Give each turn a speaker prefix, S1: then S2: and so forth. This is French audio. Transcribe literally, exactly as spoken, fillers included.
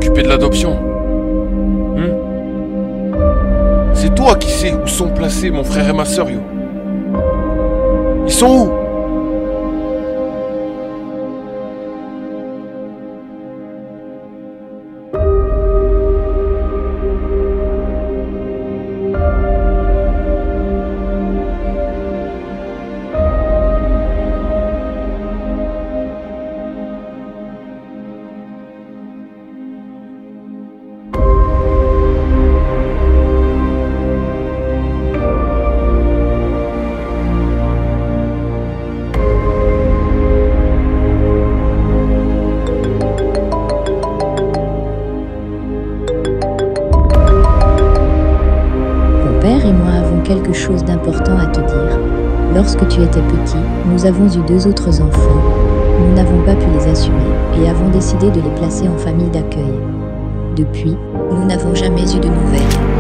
S1: s'occuper de l'adoption. Hmm? C'est toi qui sais où sont placés mon frère et ma sœur, yo. Ils sont où?
S2: Ton père et moi avons quelque chose d'important à te dire. Lorsque tu étais petit, nous avons eu deux autres enfants. Nous n'avons pas pu les assumer et avons décidé de les placer en famille d'accueil. Depuis, nous n'avons jamais eu de nouvelles.